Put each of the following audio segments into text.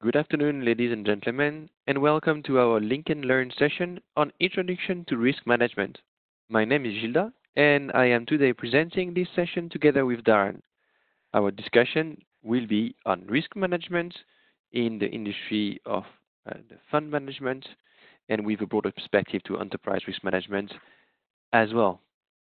Good afternoon, ladies and gentlemen, and welcome to our Link and Learn session on Introduction to Risk Management. My name is Gildas, and I am today presenting this session together with Darran. Our discussion will be on risk management in the industry of the fund management and with a broader perspective to enterprise risk management as well.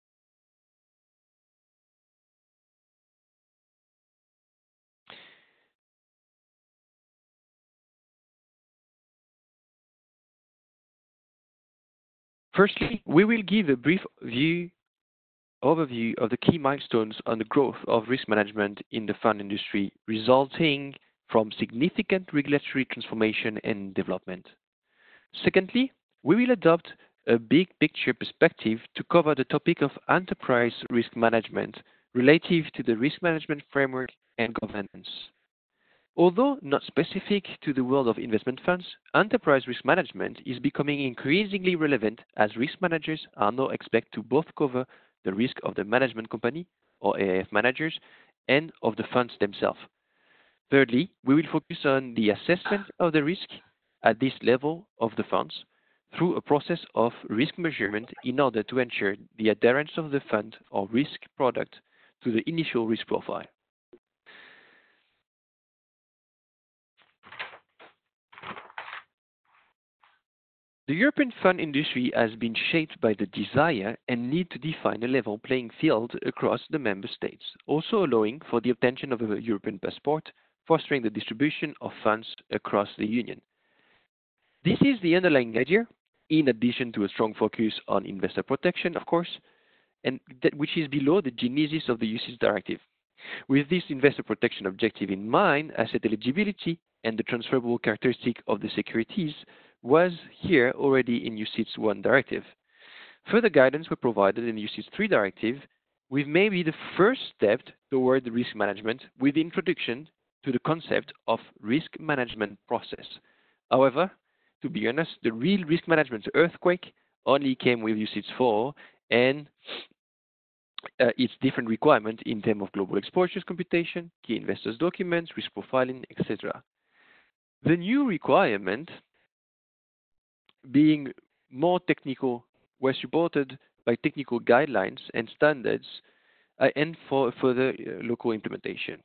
Firstly, we will give a brief overview of the key milestones on the growth of risk management in the fund industry resulting from significant regulatory transformation and development. Secondly, we will adopt a big picture perspective to cover the topic of enterprise risk management relative to the risk management framework and governance. Although not specific to the world of investment funds, enterprise risk management is becoming increasingly relevant as risk managers are now expected to both cover the risk of the management company, or AIF managers, and of the funds themselves. Thirdly, we will focus on the assessment of the risk at this level of the funds through a process of risk measurement in order to ensure the adherence of the fund or risk product to the initial risk profile. The European fund industry has been shaped by the desire and need to define a level playing field across the member states, also allowing for the obtention of a European passport, fostering the distribution of funds across the Union. This is the underlying idea, in addition to a strong focus on investor protection, of course, and which is below the genesis of the UCITS directive. With this investor protection objective in mind, asset eligibility and the transferable characteristic of the securities was here already in UCITS 1 directive. Further guidance were provided in UCITS 3 directive, with maybe the first step toward the risk management with the introduction to the concept of risk management process. However, to be honest, the real risk management earthquake only came with UCITS 4 and its different requirements in terms of global exposures computation, key investors documents, risk profiling, etc. The new requirement, being more technical, were supported by technical guidelines and standards and for further local implementation.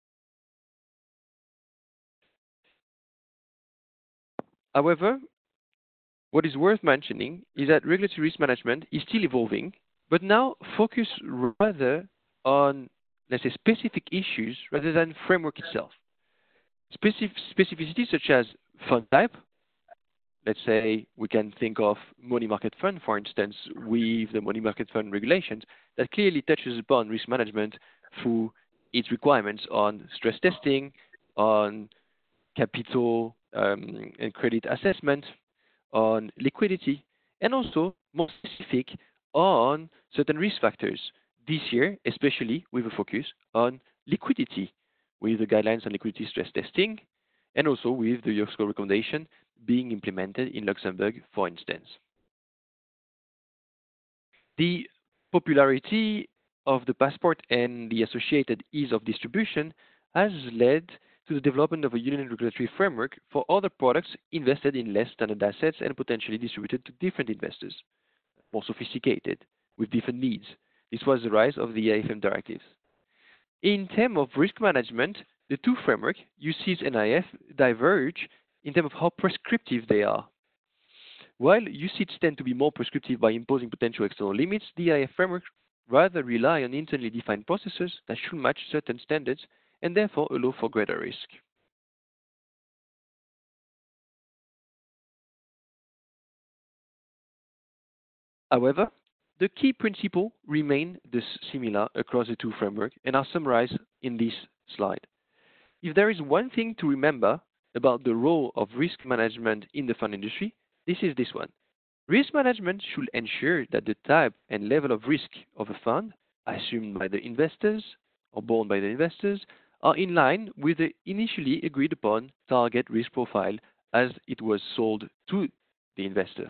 However, what is worth mentioning is that regulatory risk management is still evolving, but now focus rather on, let's say, specific issues rather than framework itself. Specificities such as fund type, let's say we can think of money market fund, for instance, with the money market fund regulations that clearly touches upon risk management through its requirements on stress testing, on capital and credit assessment, on liquidity, and also more specific on certain risk factors. This year, especially with a focus on liquidity, with the guidelines on liquidity stress testing, and also with the EURSCO recommendation being implemented in Luxembourg, for instance. The popularity of the passport and the associated ease of distribution has led to the development of a union regulatory framework for other products invested in less standard assets and potentially distributed to different investors, more sophisticated, with different needs. This was the rise of the AIFM directives. In terms of risk management, the two frameworks, UCITS and AIF, diverge in terms of how prescriptive they are. While UCITS tend to be more prescriptive by imposing potential external limits, the AIF framework rather rely on internally defined processes that should match certain standards and therefore allow for greater risk. However, the key principles remain similar across the two frameworks and are summarized in this slide. If there is one thing to remember about the role of risk management in the fund industry, this is this one. Risk management should ensure that the type and level of risk of a fund assumed by the investors or borne by the investors are in line with the initially agreed upon target risk profile as it was sold to the investor.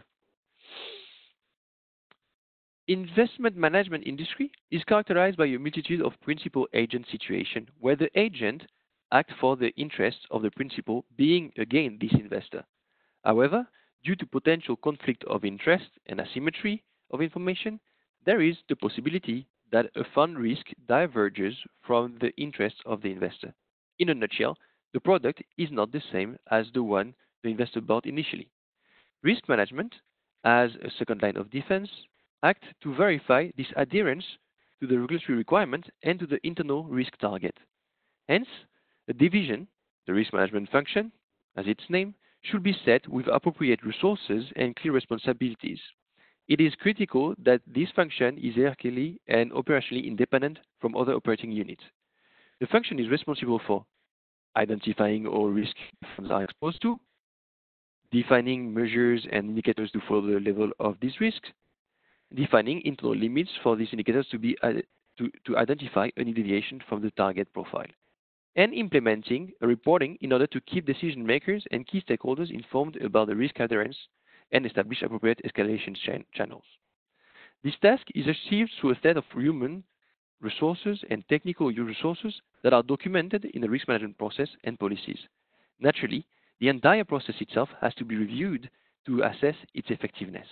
Investment management industry is characterized by a multitude of principal agent situation where the agent act for the interests of the principal, being again this investor. However, due to potential conflict of interest and asymmetry of information, there is the possibility that a fund risk diverges from the interests of the investor. In a nutshell, the product is not the same as the one the investor bought initially. Risk management, as a second line of defense, act to verify this adherence to the regulatory requirement and to the internal risk target. Hence, a division, the risk management function, as its name, should be set with appropriate resources and clear responsibilities. It is critical that this function is hierarchically and operationally independent from other operating units. The function is responsible for identifying all risks funds are exposed to, defining measures and indicators to follow the level of these risks, defining internal limits for these indicators to identify any deviation from the target profile, and implementing a reporting in order to keep decision makers and key stakeholders informed about the risk adherence and establish appropriate escalation channels. This task is achieved through a set of human resources and technical resources that are documented in the risk management process and policies. Naturally, the entire process itself has to be reviewed to assess its effectiveness.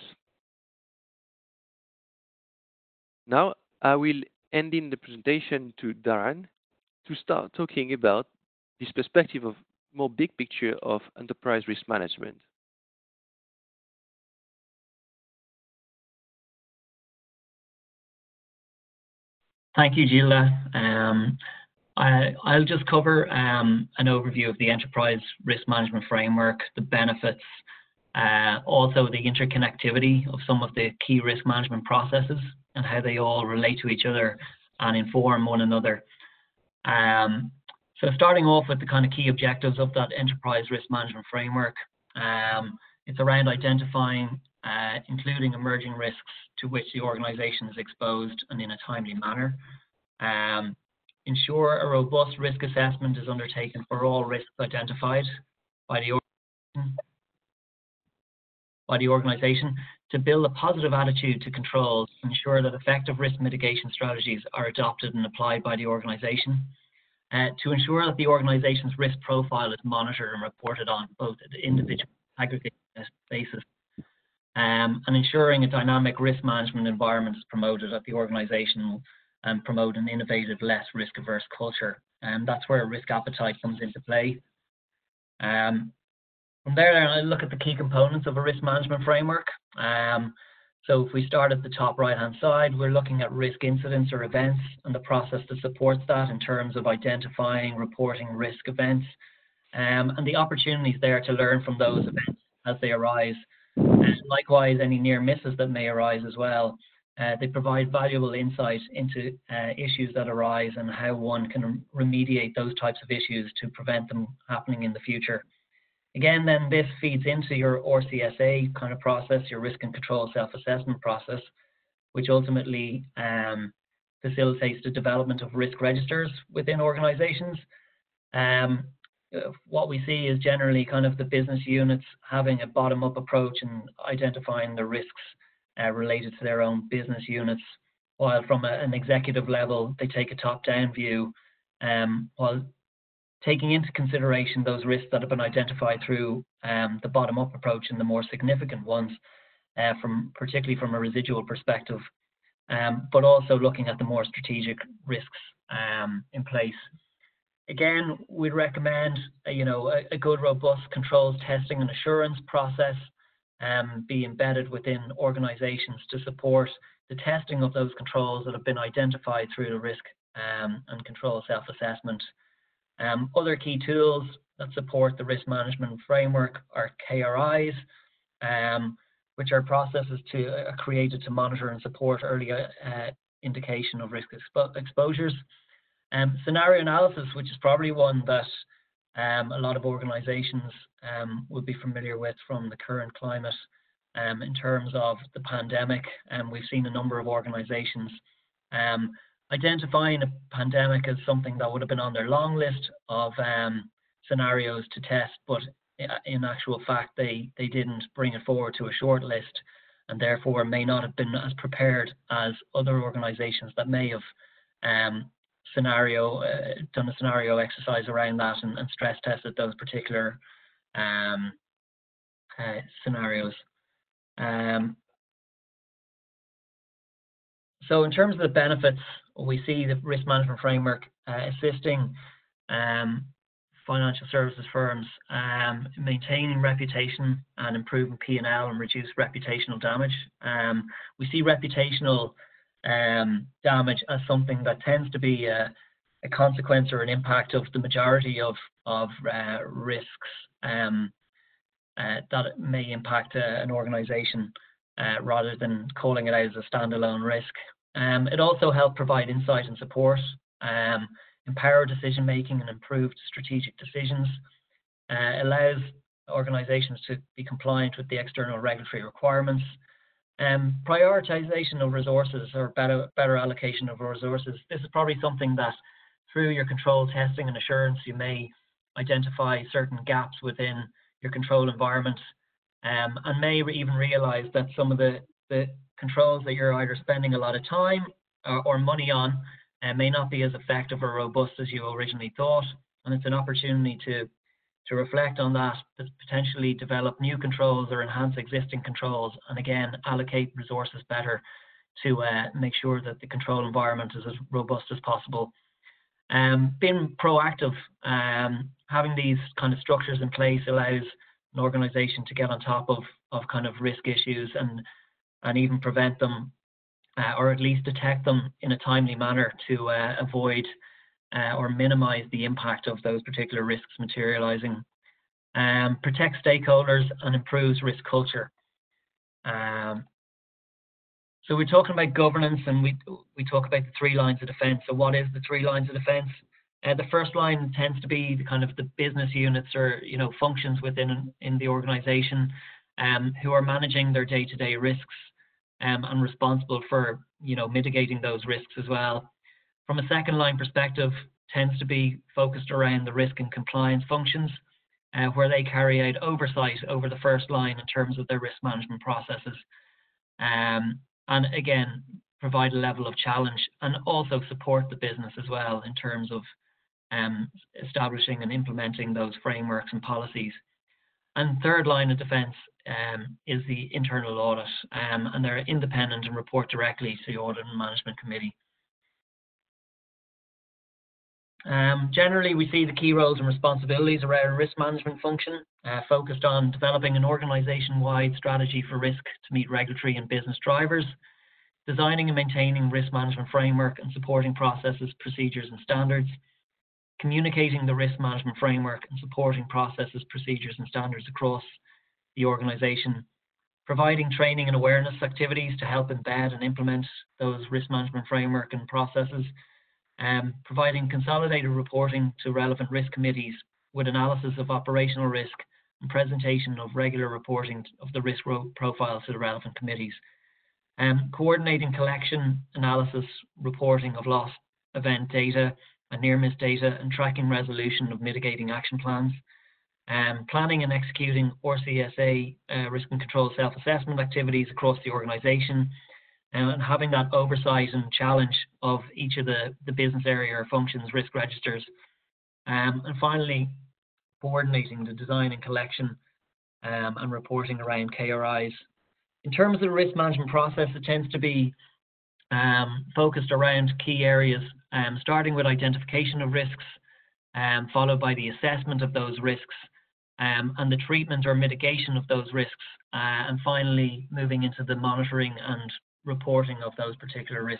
Now, I will end in the presentation to Darran to start talking about this perspective of more big picture of enterprise risk management. Thank you, Gildas. I'll just cover an overview of the enterprise risk management framework, the benefits, also the interconnectivity of some of the key risk management processes and how they all relate to each other and inform one another. So starting off with the kind of key objectives of that enterprise risk management framework, it's around identifying, including emerging risks to which the organization is exposed and in a timely manner. Ensure a robust risk assessment is undertaken for all risks identified by the organization to build a positive attitude to controls, ensure that effective risk mitigation strategies are adopted and applied by the organization, to ensure that the organization's risk profile is monitored and reported on both at the individual and aggregate basis, and ensuring a dynamic risk management environment is promoted at the organization and promote an innovative, less risk-averse culture. And that's where risk appetite comes into play. From there, I look at the key components of a risk management framework. So if we start at the top right-hand side, we're looking at risk incidents or events and the process that supports that in terms of identifying, reporting risk events, and the opportunities there to learn from those events as they arise. And likewise, any near misses that may arise as well. They provide valuable insight into issues that arise and how one can remediate those types of issues to prevent them happening in the future. Again, then this feeds into your RCSA kind of process, your risk and control self-assessment process, which ultimately facilitates the development of risk registers within organizations. What we see is generally kind of the business units having a bottom-up approach and identifying the risks related to their own business units, while from an executive level, they take a top-down view, while taking into consideration those risks that have been identified through the bottom-up approach and the more significant ones, particularly from a residual perspective, but also looking at the more strategic risks in place. Again, we'd recommend a good, robust controls testing and assurance process be embedded within organizations to support the testing of those controls that have been identified through the risk and control self-assessment. Other key tools that support the risk management framework are KRIs, which are processes created to monitor and support early indication of risk exposures. Scenario analysis, which is probably one that a lot of organizations would be familiar with from the current climate in terms of the pandemic. We've seen a number of organizations identifying a pandemic as something that would have been on their long list of scenarios to test, but in actual fact, they didn't bring it forward to a short list and therefore may not have been as prepared as other organizations that may have scenario, done a scenario exercise around that and stress tested those particular scenarios. So in terms of the benefits, we see the risk management framework assisting financial services firms maintaining reputation and improving P&L and reduce reputational damage. We see reputational damage as something that tends to be a consequence or an impact of the majority of risks that may impact an organization rather than calling it out as a standalone risk. It also helps provide insight and support, empower decision making and improved strategic decisions, allows organizations to be compliant with the external regulatory requirements, prioritization of resources or better allocation of resources. This is probably something that through your control testing and assurance, you may identify certain gaps within your control environment, and may even realize that some of the controls that you're either spending a lot of time or money on may not be as effective or robust as you originally thought. And it's an opportunity to reflect on that, potentially develop new controls or enhance existing controls, and again, allocate resources better to make sure that the control environment is as robust as possible. Being proactive, having these kind of structures in place allows an organization to get on top of kind of risk issues and even prevent them or at least detect them in a timely manner to avoid or minimize the impact of those particular risks materializing. Protect stakeholders and improves risk culture. So we're talking about governance, and we talk about the 3 lines of defense. So what is the 3 lines of defense? The first line tends to be the business units or functions within the organization who are managing their day-to-day risks and responsible for mitigating those risks as well. From a second line perspective, tends to be focused around the risk and compliance functions, where they carry out oversight over the first line in terms of their risk management processes, and again provide a level of challenge and also support the business as well in terms of establishing and implementing those frameworks and policies. And third line of defense is the internal audit, and they're independent and report directly to the Audit and Management Committee. Generally, we see the key roles and responsibilities around risk management function, focused on developing an organization-wide strategy for risk to meet regulatory and business drivers, designing and maintaining risk management framework and supporting processes, procedures and standards, communicating the risk management framework and supporting processes, procedures and standards across the organization, providing training and awareness activities to help embed and implement those risk management framework and processes, providing consolidated reporting to relevant risk committees with analysis of operational risk and presentation of regular reporting of the risk profiles to the relevant committees, coordinating collection, analysis, reporting of loss event data and near-miss data, and tracking resolution of mitigating action plans, planning and executing RCSA risk and control self-assessment activities across the organisation, and having that oversight and challenge of each of the business area or functions risk registers, and finally coordinating the design and collection and reporting around KRIs. In terms of the risk management process, it tends to be focused around key areas, starting with identification of risks, followed by the assessment of those risks and the treatment or mitigation of those risks, and finally moving into the monitoring and reporting of those particular risks.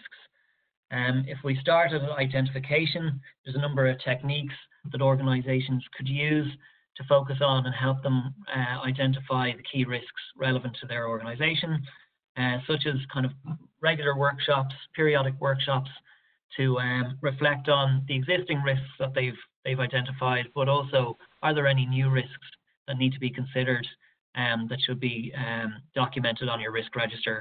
If we start at identification, there's a number of techniques that organizations could use to focus on and help them identify the key risks relevant to their organization, such as kind of regular workshops, periodic workshops to reflect on the existing risks that they've identified, but also are there any new risks that need to be considered that should be documented on your risk register.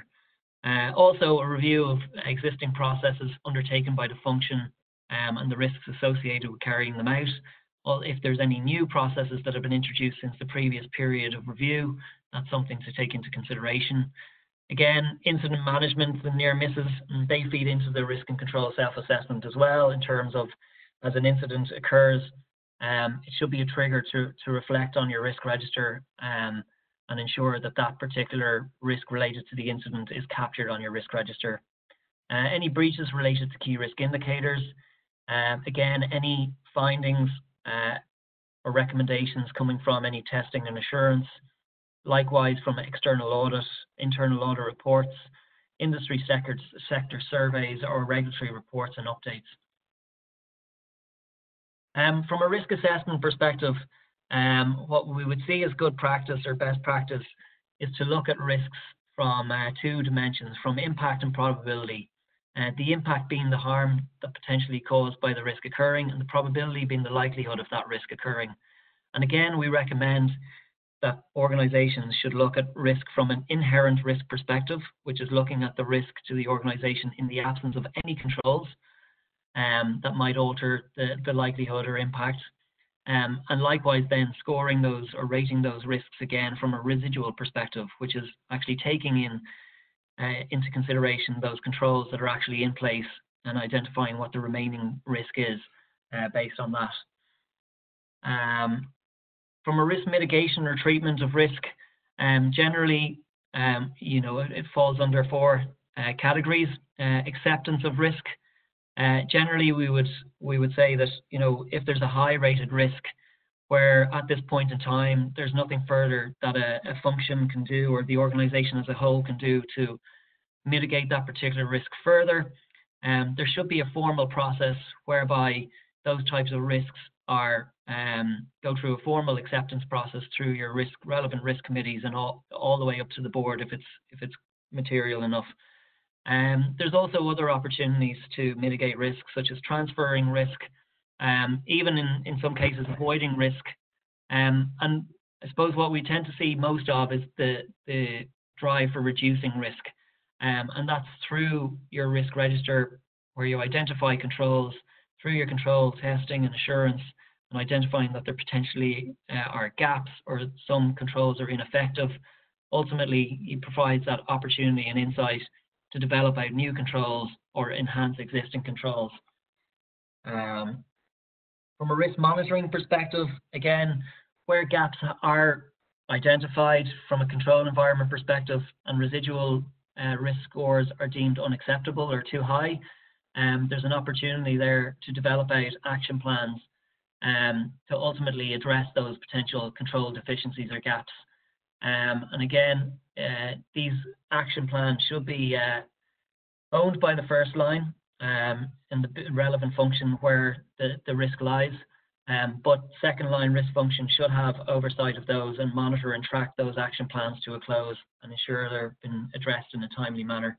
Also a review of existing processes undertaken by the function and the risks associated with carrying them out. Well, if there's any new processes that have been introduced since the previous period of review, that's something to take into consideration. Again, incident management, the near misses, they feed into the risk and control self-assessment as well, in terms of, as an incident occurs, it should be a trigger to reflect on your risk register and ensure that that particular risk related to the incident is captured on your risk register. Any breaches related to key risk indicators, again, any findings or recommendations coming from any testing and assurance, likewise from external audit, internal audit reports, industry sector surveys, or regulatory reports and updates. From a risk assessment perspective, what we would see as good practice or best practice is to look at risks from two dimensions, from impact and probability. The impact being the harm that potentially caused by the risk occurring, and the probability being the likelihood of that risk occurring. And again, we recommend that organizations should look at risk from an inherent risk perspective, which is looking at the risk to the organization in the absence of any controls that might alter the likelihood or impact. And likewise then scoring those or rating those risks again from a residual perspective, which is actually taking into consideration those controls that are actually in place and identifying what the remaining risk is based on that. From a risk mitigation or treatment of risk, generally, it falls under four categories. Acceptance of risk. Generally, we would say that, if there's a high rated risk where at this point in time there's nothing further that a function can do or the organization as a whole can do to mitigate that particular risk further, there should be a formal process whereby those types of risks are go through a formal acceptance process through your relevant risk committees and all the way up to the board if it's material enough. There's also other opportunities to mitigate risk, such as transferring risk, even in some cases avoiding risk. And I suppose what we tend to see most of is the drive for reducing risk. And that's through your risk register, where you identify controls, through your control testing and assurance, and identifying that there potentially are gaps or some controls are ineffective. Ultimately, it provides that opportunity and insight to develop out new controls or enhance existing controls. From a risk monitoring perspective, again, where gaps are identified from a control environment perspective and residual risk scores are deemed unacceptable or too high, there's an opportunity there to develop out action plans to ultimately address those potential control deficiencies or gaps. And again, these action plans should be owned by the first line in the relevant function where the risk lies. But second line risk function should have oversight of those and monitor and track those action plans to a close and ensure they're been addressed in a timely manner.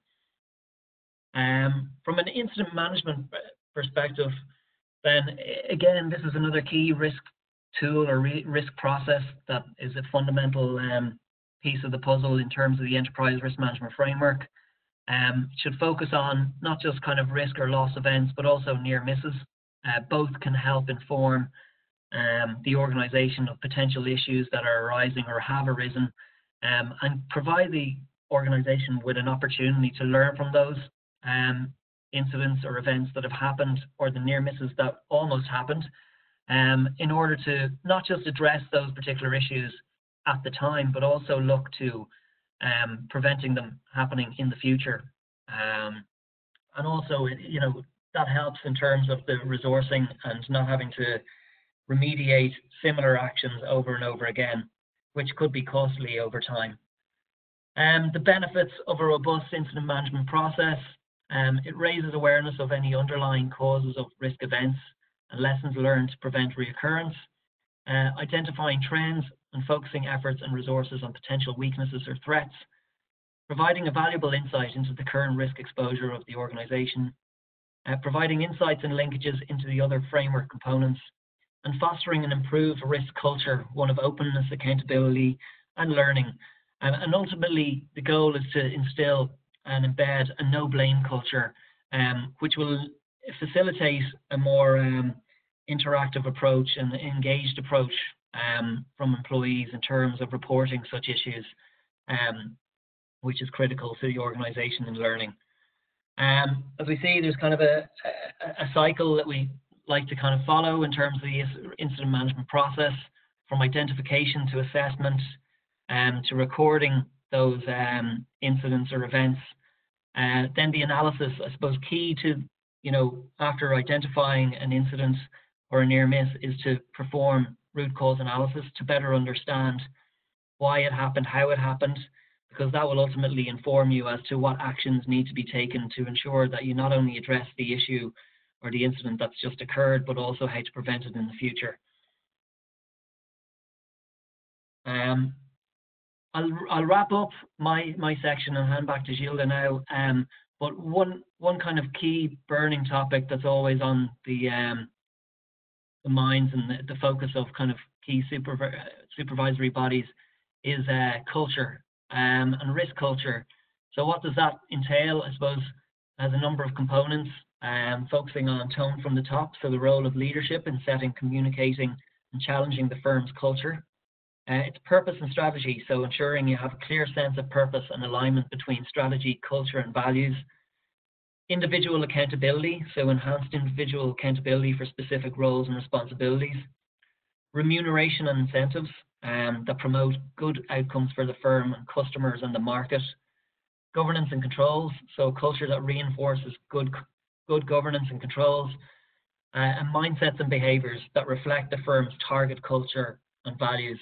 From an incident management perspective, then again, this is another key risk tool or risk process that is a fundamental piece of the puzzle in terms of the enterprise risk management framework. It should focus on not just kind of risk or loss events, but also near misses. Both can help inform the organization of potential issues that are arising or have arisen, and provide the organization with an opportunity to learn from those incidents or events that have happened or the near misses that almost happened, in order to not just address those particular issues at the time, but also look to preventing them happening in the future. And also, that helps in terms of the resourcing and not having to remediate similar actions over and over again, which could be costly over time. The benefits of a robust incident management process, it raises awareness of any underlying causes of risk events and lessons learned to prevent reoccurrence, identifying trends and focusing efforts and resources on potential weaknesses or threats, providing a valuable insight into the current risk exposure of the organization, providing insights and linkages into the other framework components, and fostering an improved risk culture, one of openness, accountability, and learning. And ultimately, the goal is to instill and embed a no-blame culture, which will facilitate a more interactive approach and engaged approach from employees in terms of reporting such issues, which is critical to the organization in learning. As we see, there's kind of a cycle that we like to kind of follow in terms of the incident management process, from identification to assessment, to recording those incidents or events. Then the analysis, I suppose, key to, after identifying an incident or a near miss, is to perform root cause analysis to better understand why it happened, how it happened, because that will ultimately inform you as to what actions need to be taken to ensure that you not only address the issue or the incident that's just occurred, but also how to prevent it in the future. I'll wrap up my section and hand back to Gildas now. But one kind of key burning topic that's always on the minds and the focus of kind of key supervisory bodies is culture and risk culture. So what does that entail? I suppose has a number of components, focusing on tone from the top, so the role of leadership in setting, communicating, and challenging the firm's culture. It's purpose and strategy, so ensuring you have a clear sense of purpose and alignment between strategy, culture, and values. Individual accountability, so enhanced individual accountability for specific roles and responsibilities. Remuneration and incentives that promote good outcomes for the firm and customers and the market. Governance and controls, so a culture that reinforces good governance and controls. And mindsets and behaviours that reflect the firm's target culture and values.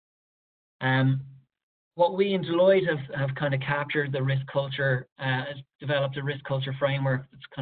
What we in Deloitte have kind of captured the risk culture, developed a risk culture framework that's kind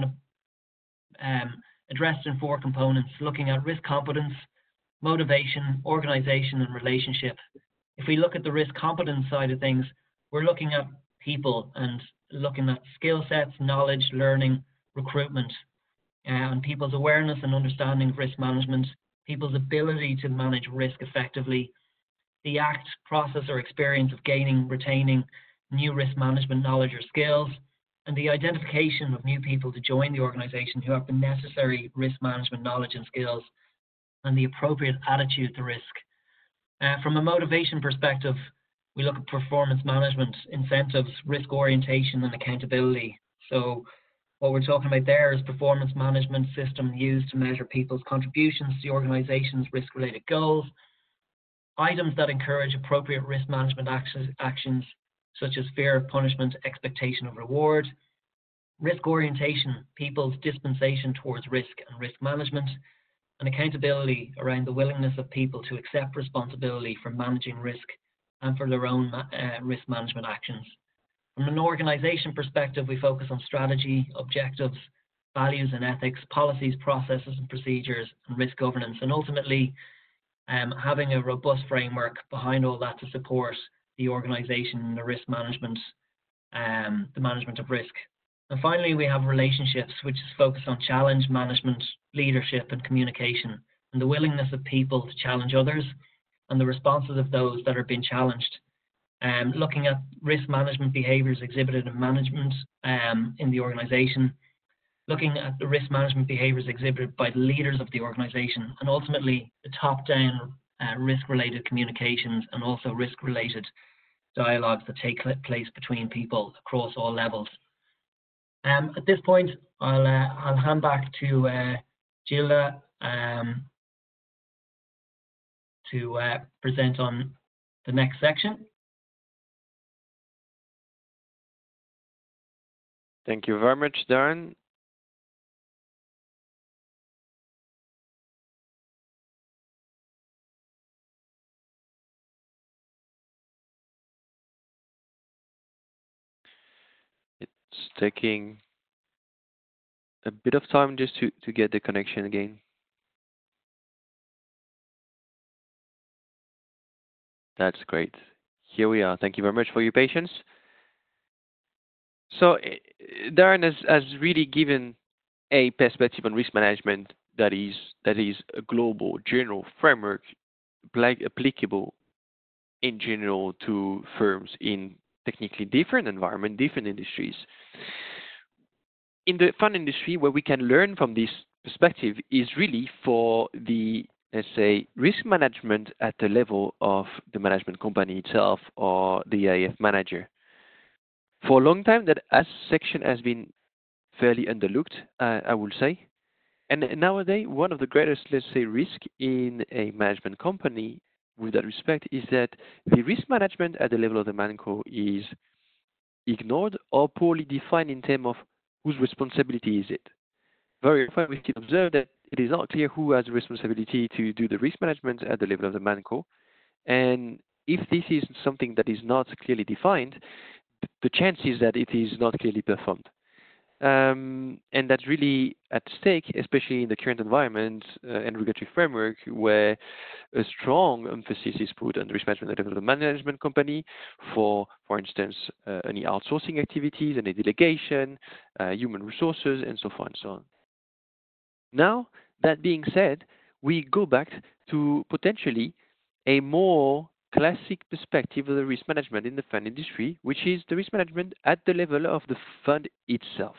of addressed in 4 components, looking at risk competence, motivation, organization, and relationship. If we look at the risk competence side of things, we're looking at people and looking at skill sets, knowledge, learning, recruitment, and people's awareness and understanding of risk management, people's ability to manage risk effectively, the act, process, or experience of gaining, retaining new risk management knowledge or skills, and the identification of new people to join the organization who have the necessary risk management knowledge and skills, and the appropriate attitude to risk. From a motivation perspective, we look at performance management, incentives, risk orientation, and accountability. So what we're talking about there is performance management system used to measure people's contributions to the organization's risk-related goals, items that encourage appropriate risk management actions, such as fear of punishment, expectation of reward, risk orientation, people's dispensation towards risk and risk management, and accountability around the willingness of people to accept responsibility for managing risk and for their own risk management actions. From an organization perspective, we focus on strategy, objectives, values and ethics, policies, processes and procedures, and risk governance, and ultimately having a robust framework behind all that to support the organization and the risk management, the management of risk. And finally, we have relationships, which is focused on challenge management, leadership and communication, and the willingness of people to challenge others and the responses of those that are being challenged. Looking at risk management behaviors exhibited in management in the organization, looking at the risk management behaviors exhibited by the leaders of the organization, and ultimately the top-down risk-related communications and also risk-related dialogues that take place between people across all levels. At this point, I'll hand back to Gildas to present on the next section. Thank you very much, Darran. It's taking a bit of time just to get the connection again. That's great. Here we are. Thank you very much for your patience. So Darran has really given a perspective on risk management that is a global general framework applicable in general to firms in technically different environments, different industries. In the fund industry, where we can learn from this perspective is really for the, let's say, risk management at the level of the management company itself or the AIF manager. For a long time, that as section has been fairly underlooked, I would say. And nowadays, one of the greatest, let's say, risk in a management company with that respect is that the risk management at the level of the manco is ignored or poorly defined in terms of whose responsibility is it. Very often we can observe that it is not clear who has the responsibility to do the risk management at the level of the manco. And if this is something that is not clearly defined, the chance is that it is not clearly performed. And that's really at stake, especially in the current environment and regulatory framework, where a strong emphasis is put on the risk management at the level of the management company for instance, any outsourcing activities, any delegation, human resources, and so forth and so on. Now, that being said, we go back to potentially a more classic perspective of the risk management in the fund industry, which is the risk management at the level of the fund itself.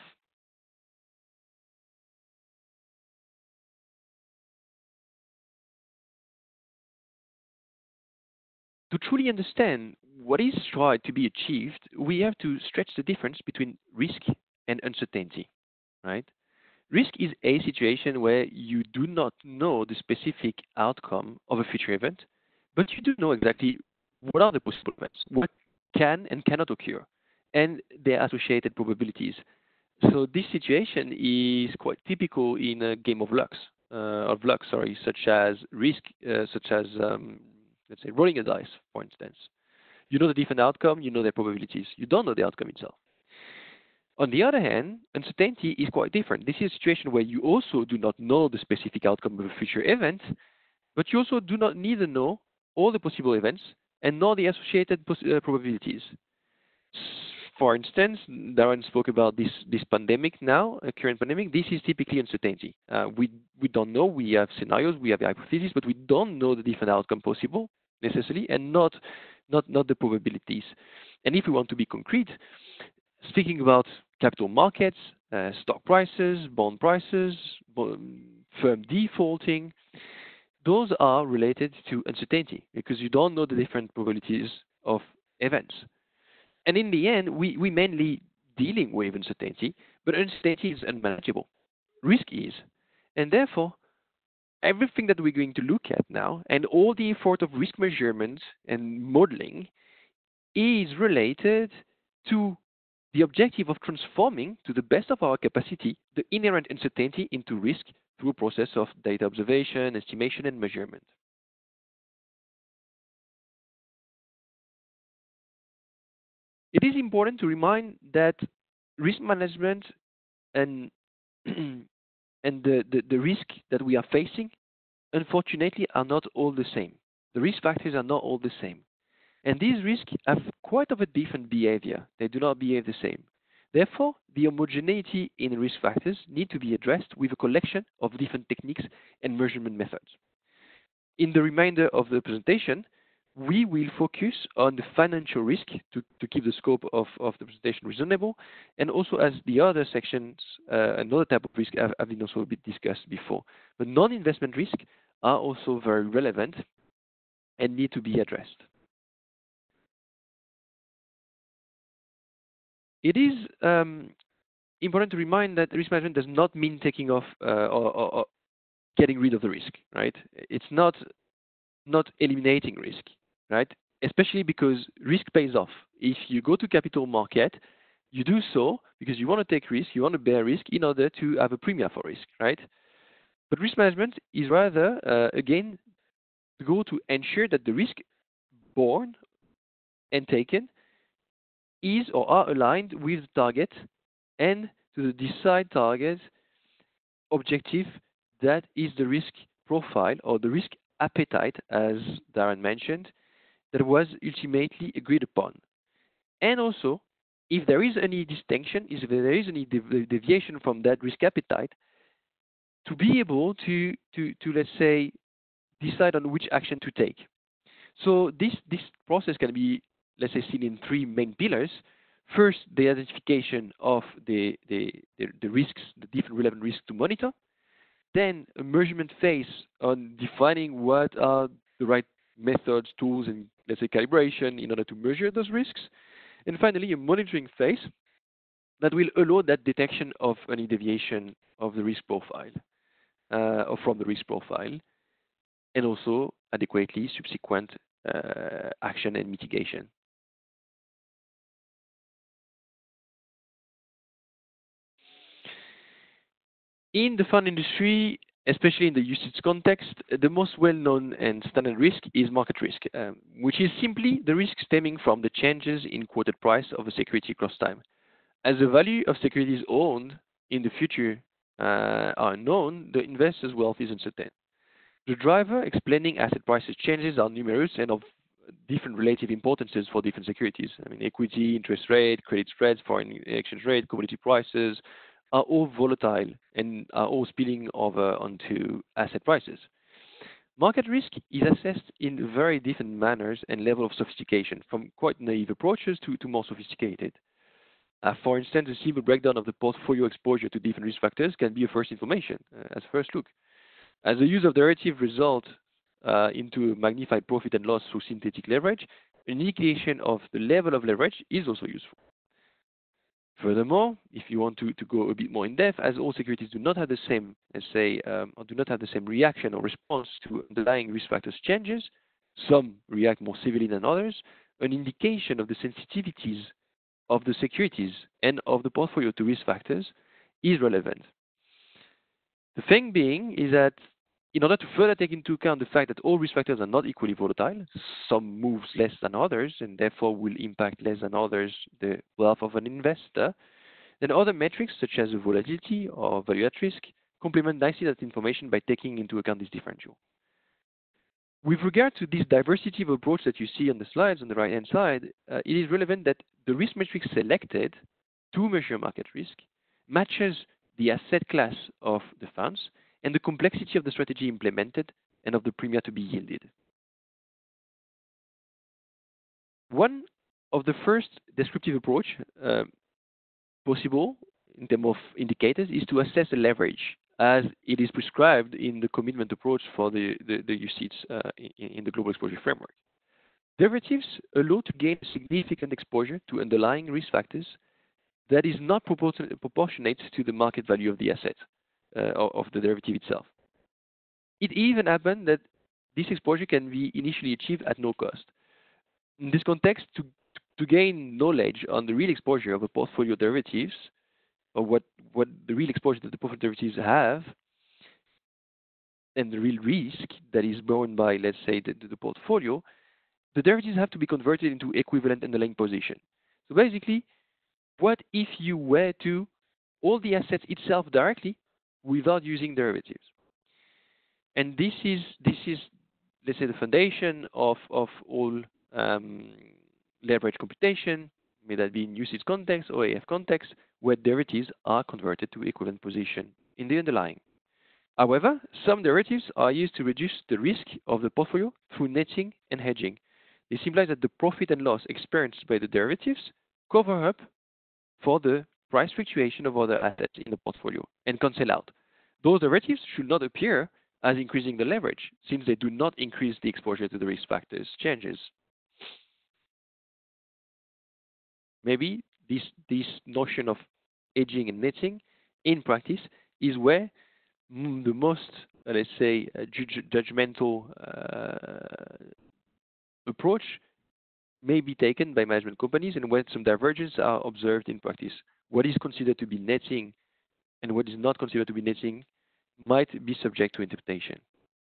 To truly understand what is tried to be achieved, we have to stretch the difference between risk and uncertainty, right? Risk is a situation where you do not know the specific outcome of a future event, but you do know exactly what are the possible events, what can and cannot occur, and their associated probabilities. So this situation is quite typical in a game of luck, sorry, such as risk, such as let's say rolling a dice, for instance. You know the different outcome, you know their probabilities. You don't know the outcome itself. On the other hand, uncertainty is quite different. This is a situation where you also do not know the specific outcome of a future event, but you also do not neither know all the possible events and nor the associated probabilities. For instance, Darran spoke about this pandemic now, a current pandemic. This is typically uncertainty. We don't know. We have scenarios, we have hypotheses, but we don't know the different outcome possible necessarily, and not the probabilities. And if we want to be concrete, speaking about capital markets, stock prices, bond prices, firm defaulting, those are related to uncertainty because you don't know the different probabilities of events. And in the end, we mainly dealing with uncertainty, but uncertainty is unmanageable. Risk is. And therefore, everything that we're going to look at now and all the effort of risk measurement and modeling is related to the objective of transforming, to the best of our capacity, the inherent uncertainty into risk through a process of data observation, estimation, and measurement. It is important to remind that risk management and and the risk that we are facing, unfortunately, are not all the same. The risk factors are not all the same. And these risks have quite of a different behavior. They do not behave the same. Therefore, the homogeneity in risk factors need to be addressed with a collection of different techniques and measurement methods. In the remainder of the presentation, we will focus on the financial risk to keep the scope of the presentation reasonable, and also as the other sections, another type of risk have been also a bit discussed before. But non-investment risks are also very relevant and need to be addressed. It is important to remind that risk management does not mean taking off or getting rid of the risk, right? It's not eliminating risk, right? Especially because risk pays off. If you go to capital market, you do so because you want to take risk, you want to bear risk in order to have a premium for risk, right? But risk management is rather, again, to go to ensure that the risk borne and taken is or are aligned with the target and to the desired target objective that is the risk profile or the risk appetite, as Darran mentioned, that was ultimately agreed upon. And also, if there is any distinction, if there is any deviation from that risk appetite, to be able to let's say, decide on which action to take. So this process can be, let's say, seen in three main pillars. First, the identification of the risks, the different relevant risks to monitor. Then a measurement phase on defining what are the right methods, tools, and let's say calibration in order to measure those risks. And finally, a monitoring phase that will allow that detection of any deviation of the risk profile or from the risk profile, and also adequately subsequent action and mitigation. In the fund industry, especially in the UCITS context, the most well-known and standard risk is market risk, which is simply the risk stemming from the changes in quoted price of a security across time. As the value of securities owned in the future are unknown, the investor's wealth is uncertain. The driver explaining asset prices changes are numerous and of different relative importances for different securities. I mean, equity, interest rate, credit spreads, foreign exchange rate, commodity prices are all volatile and are all spilling over onto asset prices. Market risk is assessed in very different manners and level of sophistication, from quite naive approaches to more sophisticated. For instance, a simple breakdown of the portfolio exposure to different risk factors can be a first information as first look. As the use of derivative result into magnified profit and loss through synthetic leverage, an indication of the level of leverage is also useful. Furthermore, if you want to go a bit more in depth, as all securities do not have the same, let's say, or do not have the same reaction or response to underlying risk factors changes, some react more severely than others, an indication of the sensitivities of the securities and of the portfolio to risk factors is relevant. The thing being is that in order to further take into account the fact that all risk factors are not equally volatile, some moves less than others and therefore will impact less than others the wealth of an investor, then other metrics such as volatility or value at risk complement nicely that information by taking into account this differential. With regard to this diversity of approach that you see on the slides on the right-hand side, it is relevant that the risk matrix selected to measure market risk matches the asset class of the funds and the complexity of the strategy implemented and of the premia to be yielded. One of the first descriptive approach possible in terms of indicators is to assess the leverage as it is prescribed in the commitment approach for the UCITS in the global exposure framework. Derivatives allow to gain significant exposure to underlying risk factors that is not proportionate to the market value of the asset of the derivative itself. It even happened that this exposure can be initially achieved at no cost. In this context, to gain knowledge on the real exposure of a portfolio derivatives, or what the real exposure that the portfolio derivatives have, and the real risk that is borne by, let's say, the portfolio, the derivatives have to be converted into equivalent underlying position. So basically, what if you were to hold the assets itself directly without using derivatives? And this is let's say, the foundation of all leverage computation, may that be in UCITS context or AF context, where derivatives are converted to equivalent position in the underlying. However, some derivatives are used to reduce the risk of the portfolio through netting and hedging. This implies that the profit and loss experienced by the derivatives cover up for the price fluctuation of other assets in the portfolio and cancel out. Those derivatives should not appear as increasing the leverage, since they do not increase the exposure to the risk factors changes. Maybe this notion of hedging and netting in practice is where the most, let's say, judgmental approach may be taken by management companies and where some divergences are observed in practice. What is considered to be netting and what is not considered to be netting might be subject to interpretation.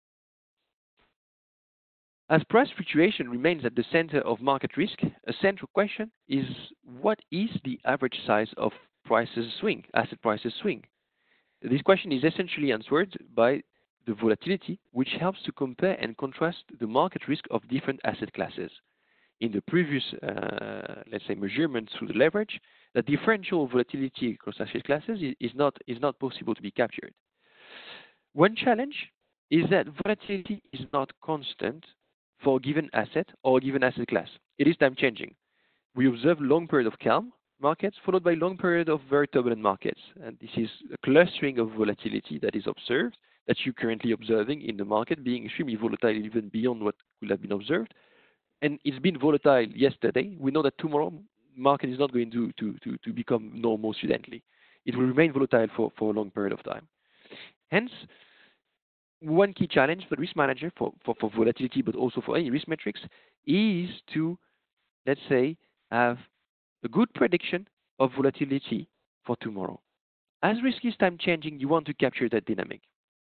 As price fluctuation remains at the center of market risk, a central question is what is the average size of asset prices swing? This question is essentially answered by the volatility, which helps to compare and contrast the market risk of different asset classes. In the previous, let's say, measurement through the leverage, the differential volatility across asset classes is not possible to be captured. One challenge is that volatility is not constant for a given asset or a given asset class. It is time changing. We observe long period of calm markets followed by long period of very turbulent markets. And this is a clustering of volatility that is observed, that you're currently observing in the market being extremely volatile even beyond what could have been observed. And it's been volatile yesterday. We know that tomorrow market is not going to become normal suddenly. It will remain volatile for a long period of time. Hence, one key challenge for the risk manager for volatility, but also for any risk metrics, is to, let's say, have a good prediction of volatility for tomorrow. As risk is time changing, you want to capture that dynamic.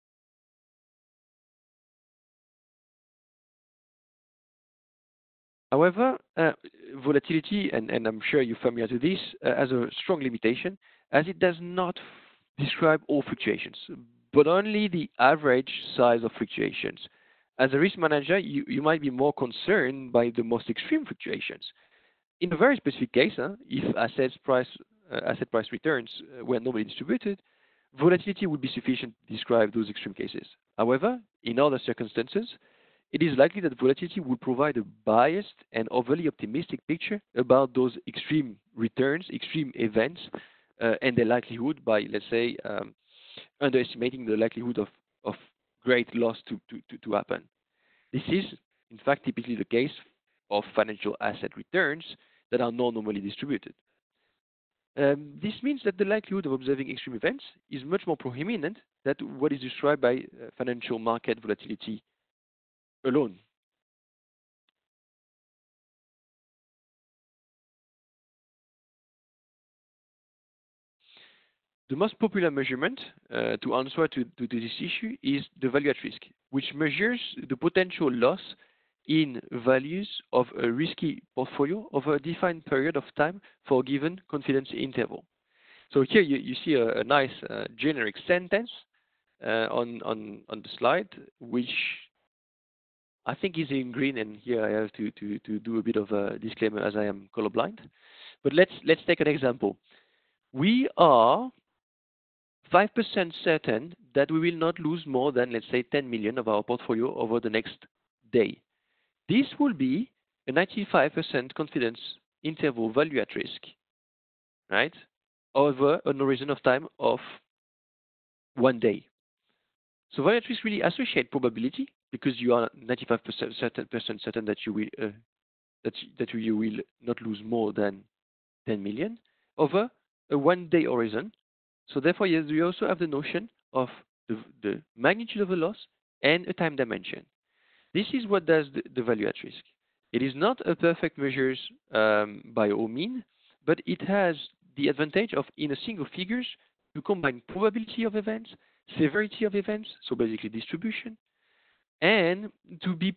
However, volatility, and I'm sure you're familiar to this, has a strong limitation, as it does not describe all fluctuations, but only the average size of fluctuations. As a risk manager, you might be more concerned by the most extreme fluctuations. In a very specific case, if asset price returns were normally distributed, volatility would be sufficient to describe those extreme cases. However, in other circumstances, it is likely that volatility will provide a biased and overly optimistic picture about those extreme returns, extreme events, and their likelihood by, let's say, underestimating the likelihood of great loss to happen. This is, in fact, typically the case of financial asset returns that are not normally distributed. This means that the likelihood of observing extreme events is much more prominent than what is described by financial market volatility alone. The most popular measurement to answer to this issue is the value at risk, which measures the potential loss in values of a risky portfolio over a defined period of time for a given confidence interval. So here you see a nice generic sentence on the slide, which I think is in green, and here I have to do a bit of a disclaimer as I am colorblind. But let's take an example. We are 5% certain that we will not lose more than, let's say, 10 million of our portfolio over the next day. This will be a 95% confidence interval value at risk, right? Over an horizon of time of 1 day. So value at risk really associate probability because you are 95% certain that you will that you will not lose more than 10 million over a 1 day horizon. So therefore, yes, we also have the notion of the magnitude of the loss and a time dimension. This is what does the value at risk. It is not a perfect measure by all means, but it has the advantage of, in a single figures, to combine probability of events, severity of events, so basically distribution, and to be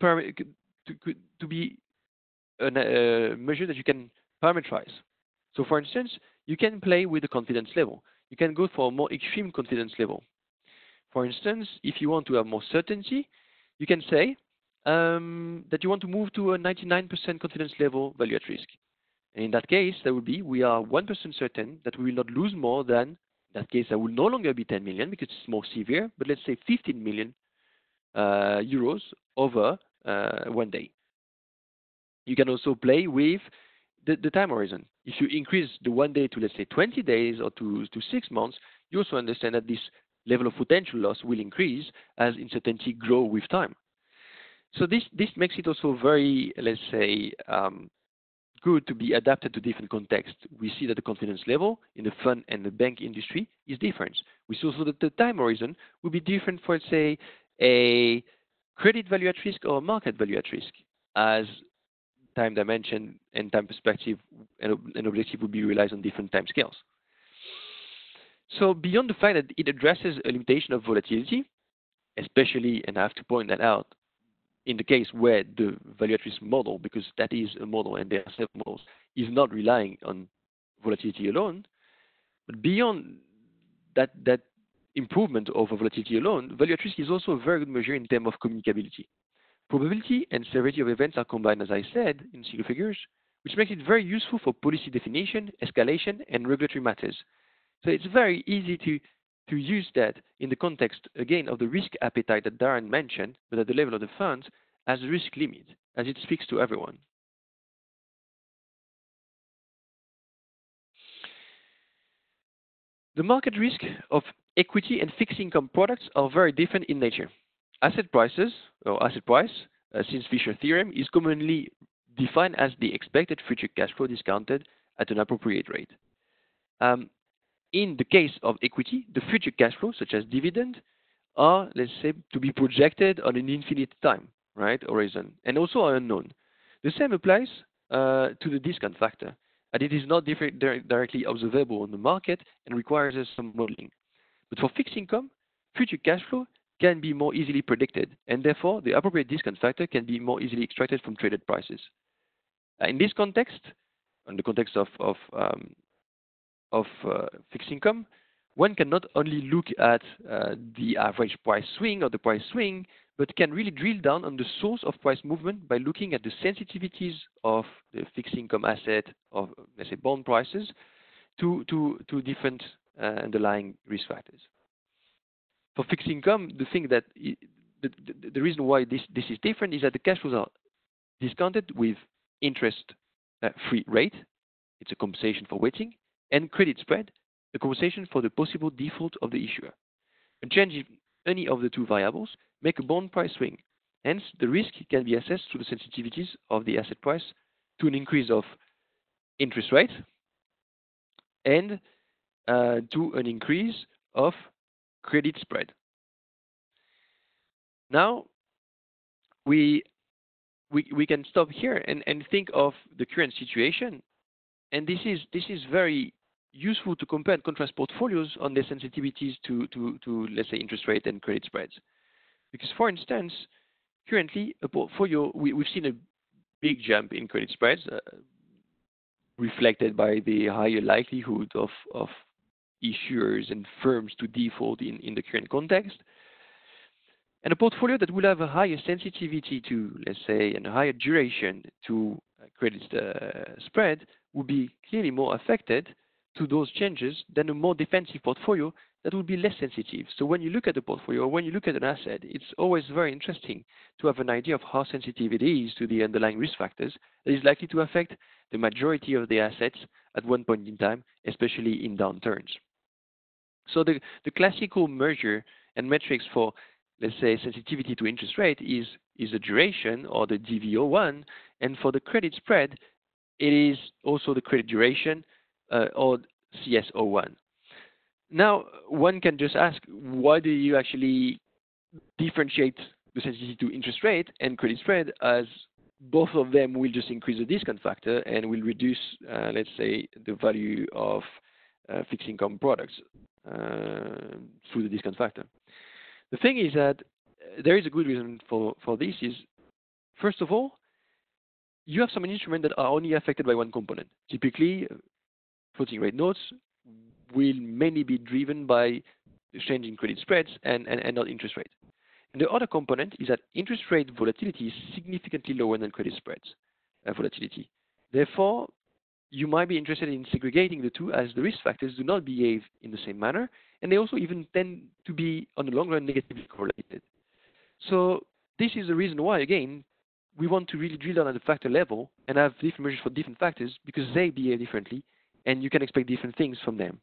a measure that you can parameterize. So for instance, you can play with the confidence level. You can go for a more extreme confidence level. For instance, if you want to have more certainty, you can say that you want to move to a 99% confidence level value at risk. And in that case, that would be we are 1% certain that we will not lose more than, in that case, that will no longer be 10 million because it's more severe, but let's say 15 million euros over 1 day. You can also play with the time horizon. If you increase the 1 day to, let's say, 20 days or to 6 months, you also understand that this level of potential loss will increase as uncertainty grow with time. So this makes it also very, let's say, good to be adapted to different contexts. We see that the confidence level in the fund and the bank industry is different. We see also that the time horizon will be different for, let's say, a credit value at risk or market value at risk, as time dimension and time perspective and objective will be realized on different time scales. So beyond the fact that it addresses a limitation of volatility, especially, and I have to point that out, in the case where the value at risk model, because that is a model and there are several models, is not relying on volatility alone, but beyond that improvement over volatility alone, value at risk is also a very good measure in terms of communicability. Probability and severity of events are combined, as I said, in single figures, which makes it very useful for policy definition, escalation, and regulatory matters. So it's very easy to use that in the context, again, of the risk appetite that Darran mentioned, but at the level of the funds, as a risk limit, as it speaks to everyone. The market risk of equity and fixed income products are very different in nature. Asset prices, or asset price, since Fisher theorem, is commonly defined as the expected future cash flow discounted at an appropriate rate. In the case of equity, the future cash flows, such as dividend, are, let's say, to be projected on an infinite time, right, horizon, and also are unknown. The same applies to the discount factor, and it is not directly observable on the market and requires us some modeling. But for fixed income, future cash flow can be more easily predicted, and therefore the appropriate discount factor can be more easily extracted from traded prices. In this context, in the context of fixed income, one can not only look at the average price swing or the price swing, but can really drill down on the source of price movement by looking at the sensitivities of the fixed income asset of, let's say, bond prices to different underlying risk factors. For fixed income, the thing that the reason why this is different is that the cash flows are discounted with interest-free rate. It's a compensation for waiting, and credit spread, a compensation for the possible default of the issuer. A change in any of the two variables make a bond price swing. Hence, the risk can be assessed through the sensitivities of the asset price to an increase of interest rate and to an increase of credit spread. Now, we can stop here and think of the current situation, and this is very useful to compare and contrast portfolios on their sensitivities to let's say interest rate and credit spreads. Because for instance, currently a portfolio we've seen a big jump in credit spreads, reflected by the higher likelihood of issuers and firms to default in the current context. And a portfolio that will have a higher sensitivity to, let's say, and a higher duration to credit spread will be clearly more affected to those changes than a more defensive portfolio that will be less sensitive. So when you look at the portfolio, or when you look at an asset, it's always very interesting to have an idea of how sensitive it is to the underlying risk factors that is likely to affect the majority of the assets at one point in time, especially in downturns. So the classical measure and metrics for, let's say, sensitivity to interest rate is the duration, or the DV01, and for the credit spread, it is also the credit duration, or CS01. Now, one can just ask, why do you actually differentiate the sensitivity to interest rate and credit spread, as both of them will just increase the discount factor and will reduce, let's say, the value of fixed income products through the discount factor? The thing is that there is a good reason for this is, first of all, you have some instruments that are only affected by one component. Typically, floating rate notes will mainly be driven by the change in credit spreads and not interest rate. And the other component is that interest rate volatility is significantly lower than credit spreads volatility. Therefore, you might be interested in segregating the two, as the risk factors do not behave in the same manner, and they also even tend to be, on the long run, negatively correlated. So this is the reason why, again, we want to really drill down at the factor level and have different measures for different factors, because they behave differently, and you can expect different things from them.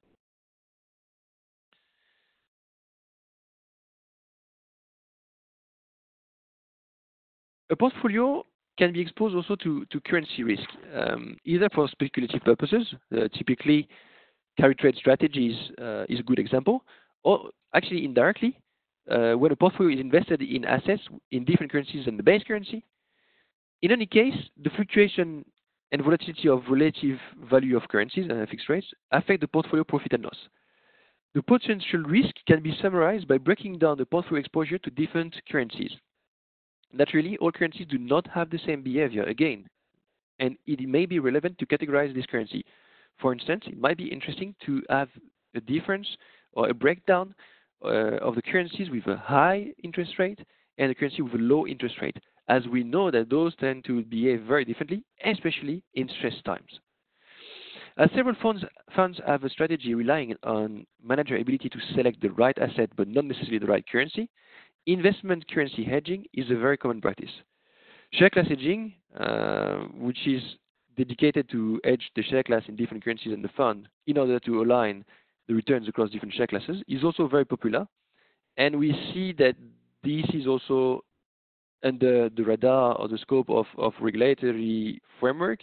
A portfolio can be exposed also to currency risk, either for speculative purposes. Typically, carry trade strategies is a good example, or actually indirectly, when a portfolio is invested in assets in different currencies than the base currency. In any case, the fluctuation and volatility of relative value of currencies and fixed rates affect the portfolio profit and loss. The potential risk can be summarized by breaking down the portfolio exposure to different currencies. Naturally, all currencies do not have the same behavior again, and it may be relevant to categorize this currency. For instance, it might be interesting to have a difference or a breakdown of the currencies with a high interest rate and a currency with a low interest rate, as we know that those tend to behave very differently, especially in stress times. As several funds have a strategy relying on manager ability to select the right asset but not necessarily the right currency, investment currency hedging is a very common practice. Share class hedging, which is dedicated to hedge the share class in different currencies in the fund in order to align the returns across different share classes, is also very popular. And we see that this is also under the radar or the scope of regulatory framework,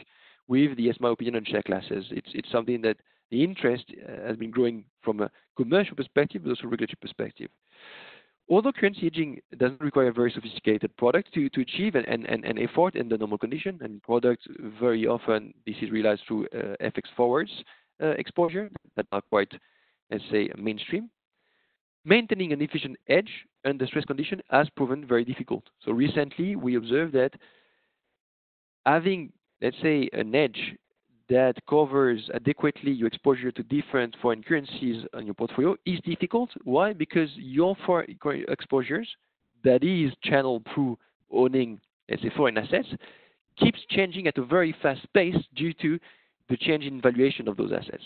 with the ESMA opinion on share classes. It's something that the interest has been growing from a commercial perspective, but also regulatory perspective. Although currency hedging doesn't require a very sophisticated product to achieve an effort in the normal condition, and products very often this is realized through FX forwards exposure that are quite, let's say, mainstream. Maintaining an efficient edge under stress condition has proven very difficult. So recently we observed that having, let's say, an edge that covers adequately your exposure to different foreign currencies on your portfolio is difficult. Why? Because your foreign exposures, that is channeled through owning, let's say, foreign assets, keeps changing at a very fast pace due to the change in valuation of those assets.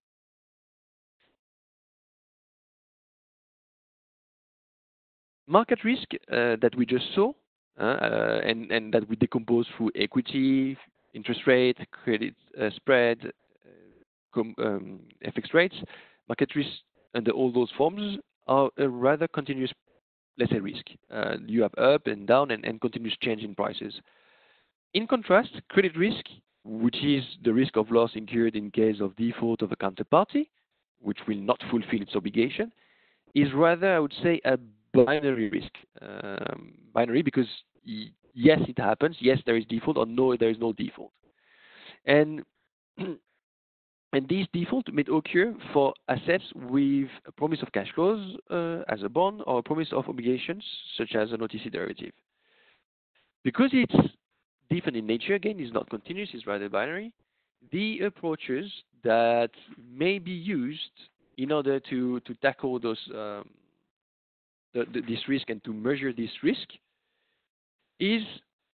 Market risk that we just saw and that we decompose through equity, interest rate, credit spread, FX rates, market risk under all those forms are a rather continuous, let's say, risk. You have up and down and continuous change in prices. In contrast, credit risk, which is the risk of loss incurred in case of default of a counterparty, which will not fulfill its obligation, is rather, I would say, a binary risk. Binary because yes, it happens. Yes, there is default, or no, there is no default. And these default may occur for assets with a promise of cash flows as a bond or a promise of obligations such as an OTC derivative. Because it's different in nature, again, it's not continuous, it's rather binary, the approaches that may be used in order to tackle those this risk and to measure this risk is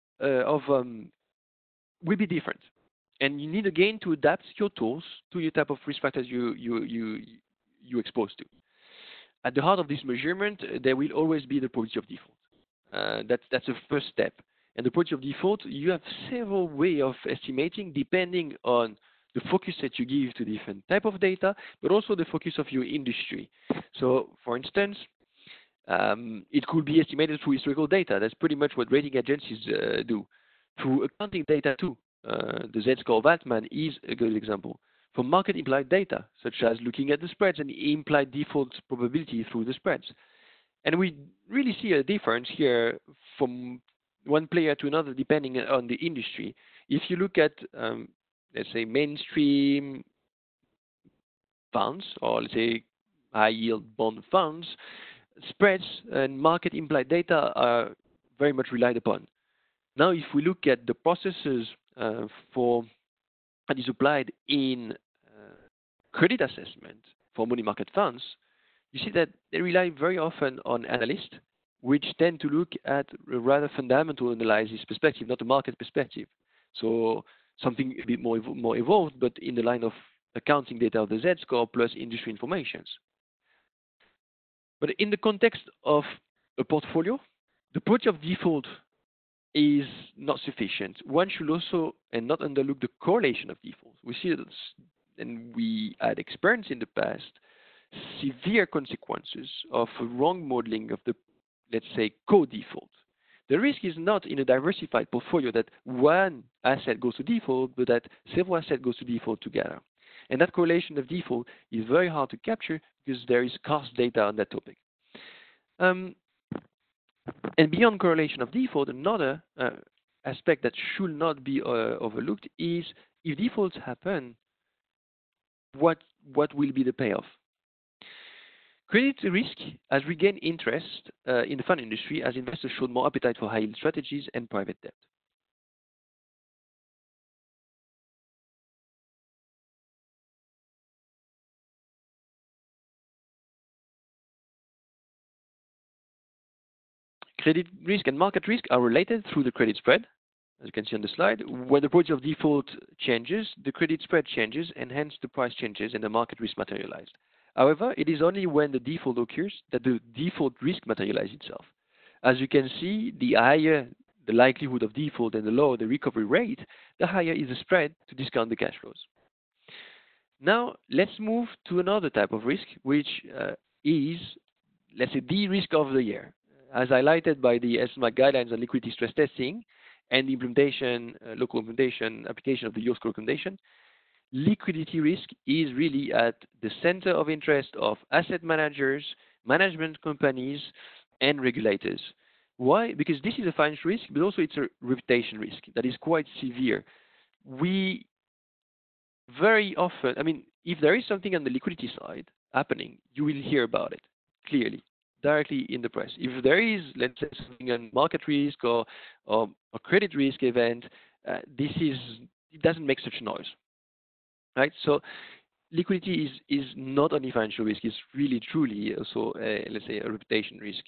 will be different, and you need again to adapt your tools to your type of risk factors you exposed to. At the heart of this measurement, there will always be the probability of default. That's the first step. And the probability of default, you have several ways of estimating depending on the focus that you give to different type of data, but also the focus of your industry. So, for instance, it could be estimated through historical data. That's pretty much what rating agencies do. Through accounting data too. The Z-score of Altman is a good example. For market implied data, such as looking at the spreads and the implied default probability through the spreads. And we really see a difference here from one player to another depending on the industry. If you look at, let's say, mainstream funds, or let's say high yield bond funds, spreads and market implied data are very much relied upon. Now, if we look at the processes for that is applied in credit assessment for money market funds, you see that they rely very often on analysts, which tend to look at a rather fundamental analysis perspective, not a market perspective. So something a bit more evolved, but in the line of accounting data of the Z-score plus industry informations. But in the context of a portfolio, the probability of default is not sufficient. One should also, and not underlook, the correlation of defaults. We see that, and we had experienced in the past, severe consequences of a wrong modeling of the, let's say, co-default. The risk is not in a diversified portfolio that one asset goes to default, but that several assets goes to default together. And that correlation of default is very hard to capture because there is scarce data on that topic. And beyond correlation of default, another aspect that should not be overlooked is if defaults happen, what will be the payoff? Credit risk has regained interest in the fund industry as investors showed more appetite for high-yield strategies and private debt. Credit risk and market risk are related through the credit spread, as you can see on the slide. When the probability of default changes, the credit spread changes, and hence the price changes and the market risk materialized. However, it is only when the default occurs that the default risk materializes itself. As you can see, the higher the likelihood of default and the lower the recovery rate, the higher is the spread to discount the cash flows. Now, let's move to another type of risk, which is, let's say, the risk of the year. As highlighted by the ESMA guidelines on liquidity stress testing, and the implementation, local implementation, application of the yield recommendation, liquidity risk is really at the center of interest of asset managers, management companies, and regulators. Why? Because this is a financial risk, but also it's a reputation risk that is quite severe. We very often, I mean, if there is something on the liquidity side happening, you will hear about it clearly, directly in the press. If there is, let's say, something on market risk or a credit risk event, it doesn't make such noise, right? So liquidity is not only financial risk; it's really truly also, let's say, a reputation risk.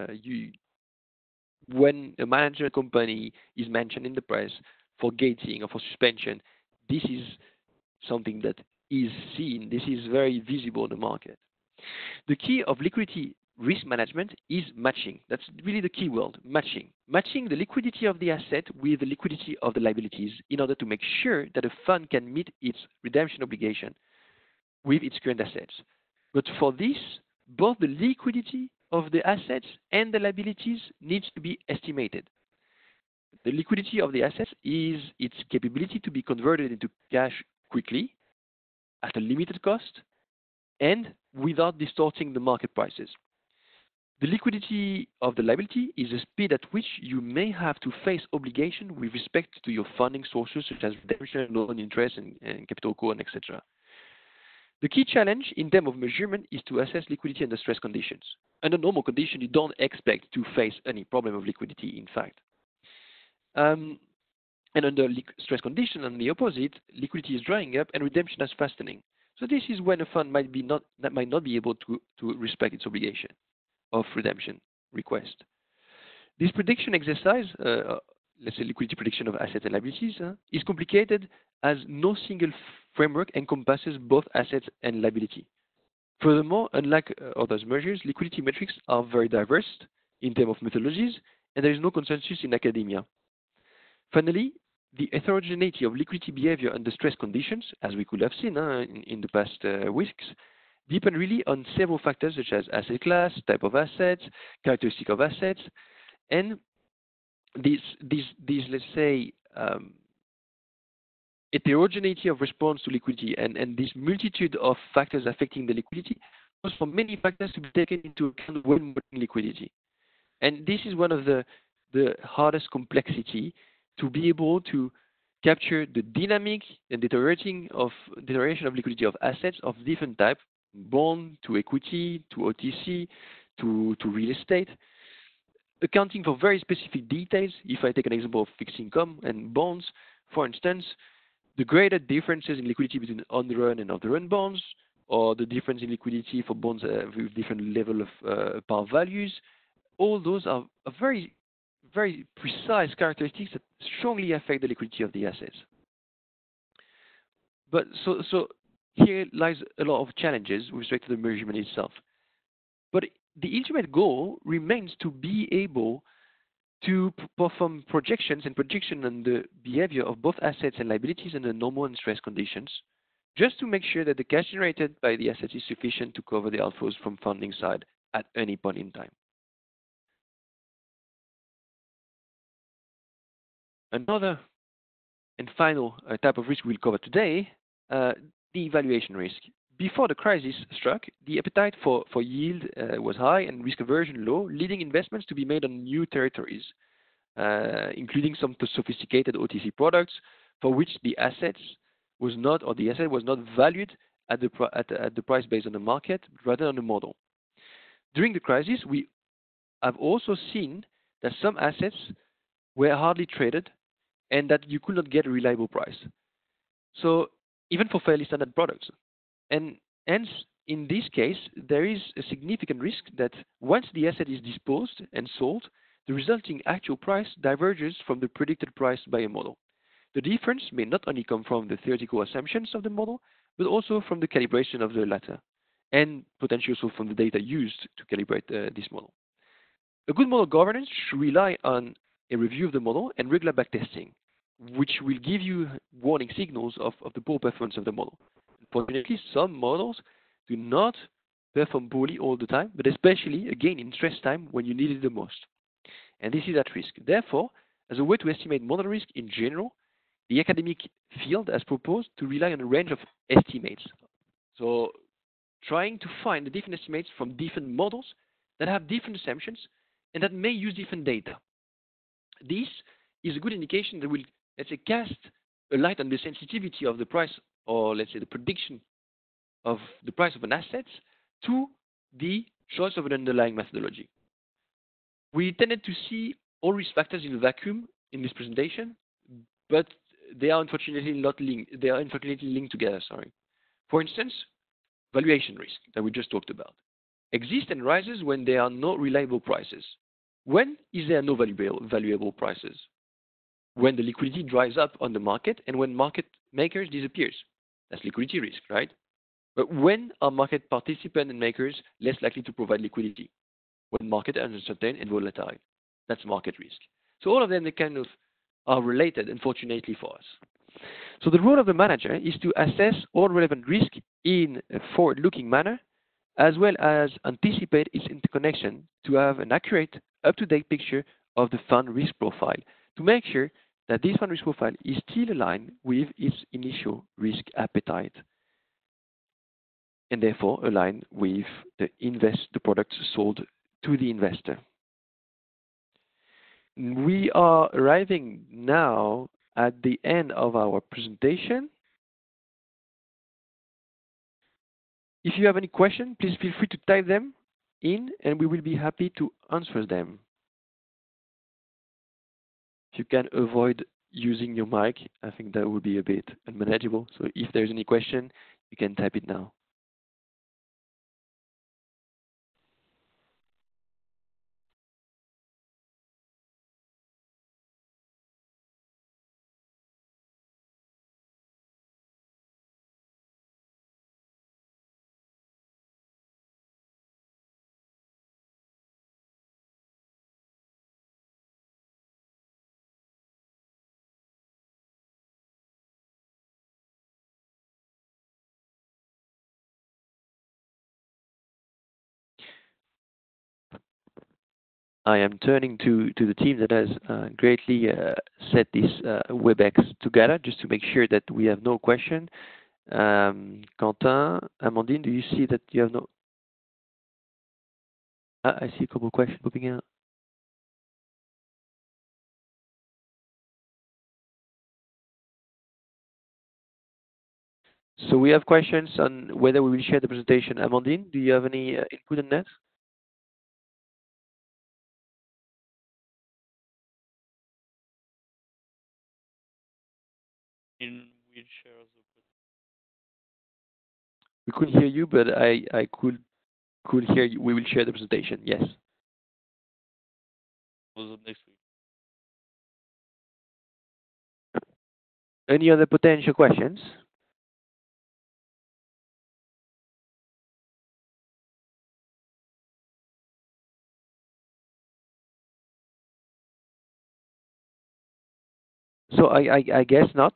When a manager company is mentioned in the press for gating or for suspension, this is something that is seen. This is very visible in the market. The key of liquidity risk management is matching. That's really the key word, matching. Matching the liquidity of the asset with the liquidity of the liabilities in order to make sure that a fund can meet its redemption obligation with its current assets. But for this, both the liquidity of the assets and the liabilities needs to be estimated. The liquidity of the assets is its capability to be converted into cash quickly at a limited cost and without distorting the market prices. The liquidity of the liability is the speed at which you may have to face obligation with respect to your funding sources such as redemption, loan interest, and capital call, etc. The key challenge in terms of measurement is to assess liquidity under stress conditions. Under normal conditions, you don't expect to face any problem of liquidity, in fact. And under stress conditions, on the opposite, liquidity is drying up and redemption is fastening. So this is when a fund might not be able to respect its obligation of redemption request. This prediction exercise, let's say liquidity prediction of assets and liabilities, is complicated as no single framework encompasses both assets and liability. Furthermore, unlike other measures, liquidity metrics are very diverse in terms of methodologies, and there is no consensus in academia. Finally, the heterogeneity of liquidity behavior under stress conditions, as we could have seen in the past weeks, depend really on several factors such as asset class, type of assets, characteristic of assets, and these let's say heterogeneity of response to liquidity and this multitude of factors affecting the liquidity was for many factors to be taken into account when modeling liquidity. And this is one of the hardest complexity to be able to capture the dynamic and deterioration of liquidity of assets of different types, bond to equity to OTC to real estate, accounting for very specific details. If I take an example of fixed income and bonds, for instance, the greater differences in liquidity between on-the-run and off-the-run bonds, or the difference in liquidity for bonds with different level of par values, all those are very, very precise characteristics that strongly affect the liquidity of the assets. But so here lies a lot of challenges with respect to the measurement itself. But the ultimate goal remains to be able to perform projections and prediction on the behavior of both assets and liabilities under normal and stress conditions, just to make sure that the cash generated by the assets is sufficient to cover the outflows from funding side at any point in time. Another and final type of risk we'll cover today, the evaluation risk. Before the crisis struck, the appetite for yield was high and risk aversion low, leading investments to be made on new territories, including some sophisticated OTC products for which the asset was not valued at the price based on the market, rather on the model. During the crisis, we have also seen that some assets were hardly traded and that you could not get a reliable price. So even for fairly standard products. And hence, in this case, there is a significant risk that once the asset is disposed and sold, the resulting actual price diverges from the predicted price by a model. The difference may not only come from the theoretical assumptions of the model, but also from the calibration of the latter, and potentially also from the data used to calibrate this model. A good model governance should rely on a review of the model and regular backtesting, which will give you warning signals of the poor performance of the model. Unfortunately, some models do not perform poorly all the time, but especially, again, in stress time when you need it the most. And this is at risk. Therefore, As a way to estimate model risk in general, the academic field has proposed to rely on a range of estimates. So trying to find the different estimates from different models that have different assumptions and that may use different data. This is a good indication that will, let's say, cast a light on the sensitivity of the price, or let's say the prediction of the price of an asset to the choice of an underlying methodology. We tended to see all risk factors in a vacuum in this presentation, but they are unfortunately not linked. They are unfortunately linked together. Sorry. For instance, valuation risk that we just talked about exists and rises when there are no reliable prices. When is there no valuable prices? When the liquidity dries up on the market and when market makers disappears. That's liquidity risk, right? But when are market participants and makers less likely to provide liquidity? When market are uncertain and volatile. That's market risk. So all of them, they kind of are related, unfortunately for us. So the role of the manager is to assess all relevant risk in a forward-looking manner, as well as anticipate its interconnection to have an accurate, up-to-date picture of the fund risk profile, to make sure that this fund risk profile is still aligned with its initial risk appetite, and therefore aligned with the products sold to the investor. We are arriving now at the end of our presentation. If you have any questions, please feel free to type them in and we will be happy to answer them. If you can avoid using your mic, I think that would be a bit unmanageable. So if there's any question, you can type it now. I am turning to the team that has greatly set this WebEx together, just to make sure that we have no question. Quentin, Amandine, do you see that you have no? I see a couple of questions popping out. So we have questions on whether we will share the presentation. Amandine, do you have any input on that? We couldn't hear you, but I could hear you. We will share the presentation. Yes. Was it next week? Any other potential questions? So I guess not.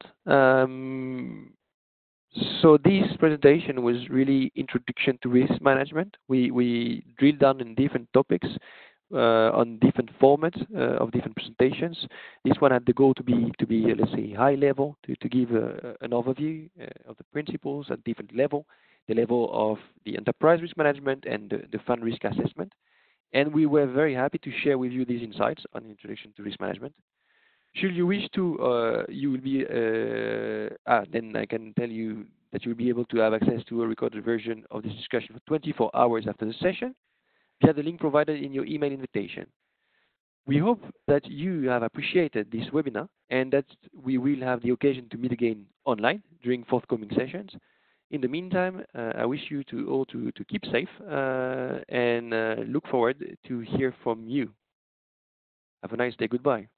So this presentation was really introduction to risk management. We drilled down in different topics on different formats of different presentations. This one had the goal to be let's say high level, to give an overview of the principles at different level, the level of the enterprise risk management and the fund risk assessment. And we were very happy to share with you these insights on introduction to risk management. Should you wish to, you will be, then I can tell you that you will be able to have access to a recorded version of this discussion for 24 hours after the session via the link provided in your email invitation. We hope that you have appreciated this webinar and that we will have the occasion to meet again online during forthcoming sessions. In the meantime, I wish you all to keep safe and look forward to hear from you. Have a nice day. Goodbye.